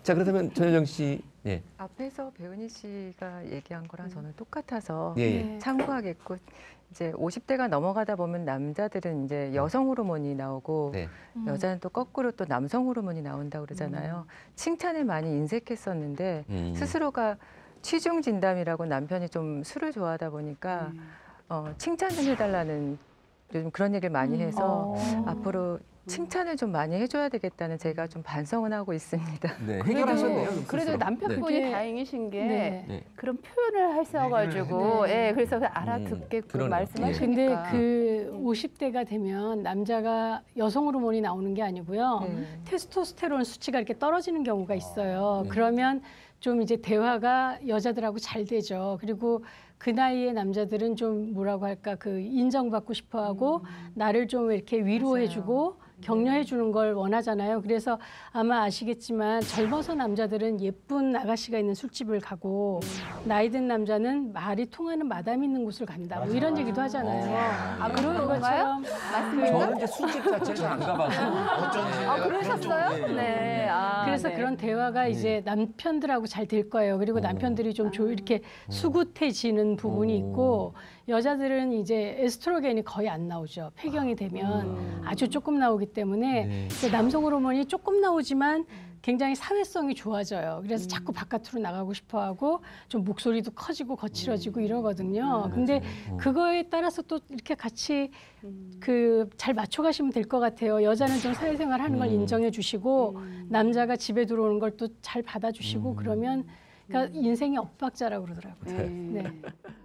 자, 그렇다면 전효정 씨, 네. 앞에서 배은희 씨가 얘기한 거랑 저는 똑같아서 예. 참고하겠고, 이제 50대가 넘어가다 보면 남자들은 이제 여성 호르몬이 나오고 네. 여자는 또 거꾸로 또 남성 호르몬이 나온다고 그러잖아요. 칭찬을 많이 인색했었는데 스스로가 취중 진담이라고 남편이 좀 술을 좋아하다 보니까 칭찬 좀 해달라는 요즘 그런 얘기를 많이 해서 앞으로 칭찬을 좀 많이 해줘야 되겠다는 제가 좀 반성은 하고 있습니다. 네, 해결하셨네요. 그래도 남편분이 네. 다행이신 게 네. 그런 표현을 하셔가지고 네. 예, 그래서 알아듣게끔 그러네요. 말씀하시니까. 근데 그 50대가 되면 남자가 여성 호르몬이 나오는 게 아니고요. 테스토스테론 수치가 이렇게 떨어지는 경우가 있어요. 그러면 좀 이제 대화가 여자들하고 잘 되죠. 그리고 그 나이에 남자들은 좀 뭐라고 할까 그 인정받고 싶어하고 나를 좀 이렇게 위로해주고 격려해주는 걸 원하잖아요. 그래서 아마 아시겠지만 젊어서 남자들은 예쁜 아가씨가 있는 술집을 가고 나이 든 남자는 말이 통하는 마담이 있는 곳을 간다. 뭐 이런 얘기도 하잖아요. 그런 것처럼 저는 이제 술집 자체를 잘 안 가봐서. 그러셨어요? 네. 그래서 네. 그런 대화가 이제 남편들하고 잘 될 거예요. 그리고 남편들이 좀 이렇게 수굿해지는 부분이 있고 여자들은 이제 에스트로겐이 거의 안 나오죠. 폐경이 되면 아주 조금 나오기 때문에 이제 남성 호르몬이 조금 나오지만 굉장히 사회성이 좋아져요. 그래서 자꾸 바깥으로 나가고 싶어하고 좀 목소리도 커지고 거칠어지고 이러거든요. 근데 그거에 따라서 또 이렇게 같이 그 잘 맞춰가시면 될 것 같아요. 여자는 좀 사회생활 하는 걸 인정해 주시고 남자가 집에 들어오는 걸 또 잘 받아주시고 그러면 그러니까 인생이 엇박자라고 그러더라고요. 네.